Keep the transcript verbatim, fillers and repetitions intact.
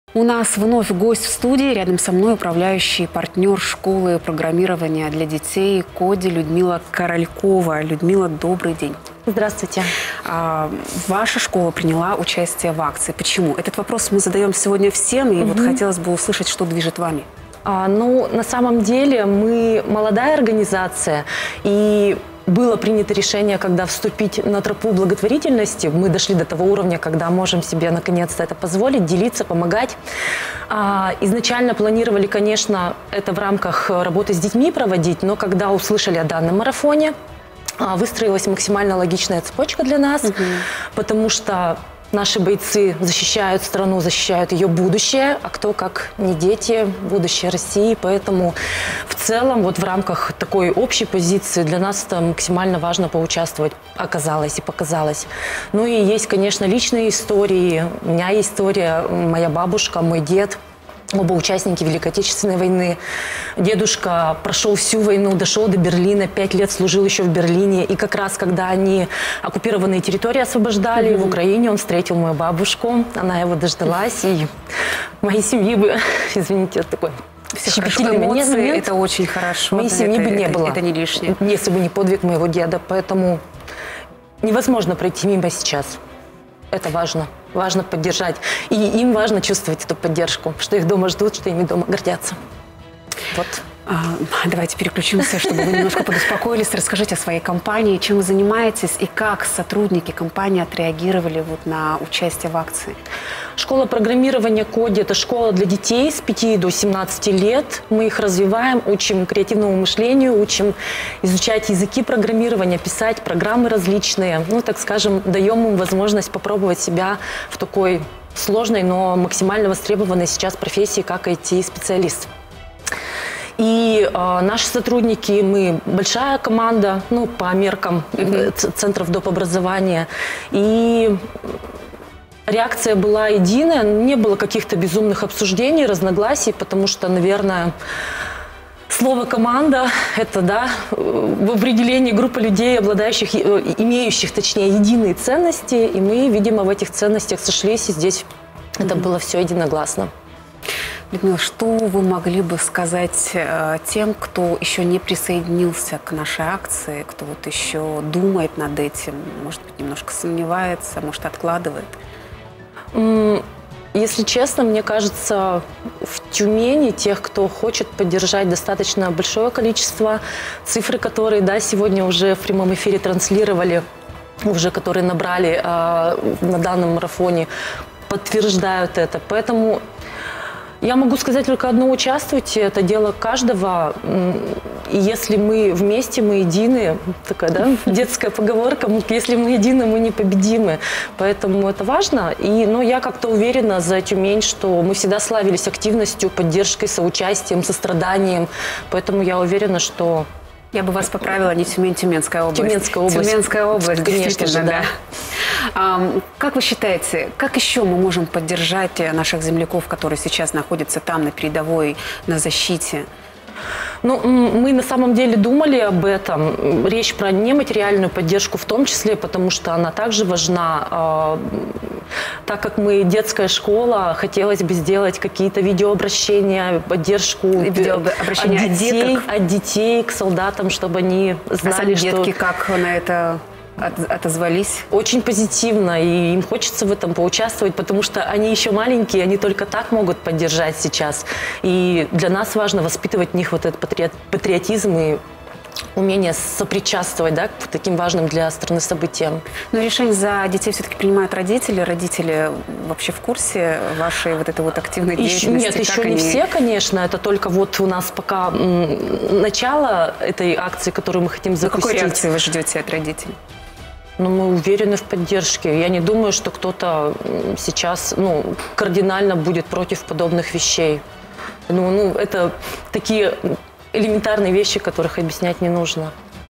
У нас вновь гость в студии. Рядом со мной управляющий партнер школы программирования для детей Коди Людмила Королькова. Людмила, добрый день. Здравствуйте. А, ваша школа приняла участие в акции. Почему? Этот вопрос мы задаем сегодня всем, и угу. вот хотелось бы услышать, что движет вами. А, ну, на самом деле мы молодая организация, и было принято решение, когда вступить на тропу благотворительности. Мы дошли до того уровня, когда можем себе наконец-то это позволить, делиться, помогать. А, изначально планировали, конечно, это в рамках работы с детьми проводить, но когда услышали о данном марафоне, а, выстроилась максимально логичная цепочка для нас, угу. потому что наши бойцы защищают страну, защищают ее будущее, а кто, как не дети, будущее России. Поэтому в целом вот в рамках такой общей позиции для нас это максимально важно поучаствовать оказалось и показалось. Ну и есть, конечно, личные истории. У меня есть история, моя бабушка, мой дед. Оба участники Великой Отечественной войны. Дедушка прошел всю войну, дошел до Берлина, пять лет служил еще в Берлине. И как раз, когда они оккупированные территории освобождали, mm-hmm. в Украине, он встретил мою бабушку. Она его дождалась. И моей семьи бы, извините, вот такой щепетильный эмоции, это очень хорошо. Моей да, семьи это, бы не это, было. Это не лишнее. Если бы не подвиг моего деда. Поэтому невозможно пройти мимо сейчас. Это важно. Важно поддержать. И им важно чувствовать эту поддержку, что их дома ждут, что ими дома гордятся. Вот. А, давайте переключимся, чтобы вы немножко подуспокоились. Расскажите о своей компании, чем вы занимаетесь и как сотрудники компании отреагировали вот на участие в акции. Школа программирования Коди – это школа для детей с пяти до семнадцати лет. Мы их развиваем, учим креативному мышлению, учим изучать языки программирования, писать программы различные. Ну, так скажем, даем им возможность попробовать себя в такой сложной, но максимально востребованной сейчас профессии, как ай ти-специалист. И э, наши сотрудники, мы большая команда, ну, по меркам mm-hmm. центров доп. Образования. И реакция была единая, не было каких-то безумных обсуждений, разногласий, потому что, наверное, слово «команда» – это, да, в определении группы людей, обладающих, имеющих, точнее, единые ценности. И мы, видимо, в этих ценностях сошлись, и здесь mm-hmm. это было все единогласно. Людмила, что вы могли бы сказать э, тем, кто еще не присоединился к нашей акции, кто вот еще думает над этим, может быть, немножко сомневается, может, откладывает? Если честно, мне кажется, в Тюмени тех, кто хочет поддержать достаточно большое количество, цифры, которые, да, сегодня уже в прямом эфире транслировали, уже которые набрали э, на данном марафоне, подтверждают это. Поэтому я могу сказать только одно: участвуйте, это дело каждого. И если мы вместе, мы едины. Такая, да, детская поговорка: если мы едины, мы непобедимы. Поэтому это важно. И, но я как-то уверена за Тюмень, что мы всегда славились активностью, поддержкой, соучастием, состраданием. Поэтому я уверена, что... Я бы вас поправила, не Тюмень, Тюменская область. Тюменская область. Тюменская область, конечно же, да. А, как вы считаете, как еще мы можем поддержать наших земляков, которые сейчас находятся там, на передовой, на защите? Ну, мы на самом деле думали об этом. Речь про нематериальную поддержку в том числе, потому что она также важна. Так как мы детская школа, хотелось бы сделать какие-то видеообращения, поддержку видеообращения от, детей, от, деток. от детей к солдатам, чтобы они знали, а что... детки как на это отозвались? Очень позитивно, и им хочется в этом поучаствовать, потому что они еще маленькие, они только так могут поддержать сейчас. И для нас важно воспитывать в них вот этот патриотизм и умение сопричастствовать, да, к таким важным для страны событиям. Но решение за детей все-таки принимают родители. Родители вообще в курсе вашей вот этой вот активной деятельности? Нет, еще как не они... все, конечно. Это только вот у нас пока начало этой акции, которую мы хотим запустить. Какой реакции вы ждете от родителей? Но мы уверены в поддержке. Я не думаю, что кто-то сейчас, ну, кардинально будет против подобных вещей. Ну, ну, это такие элементарные вещи, которых объяснять не нужно.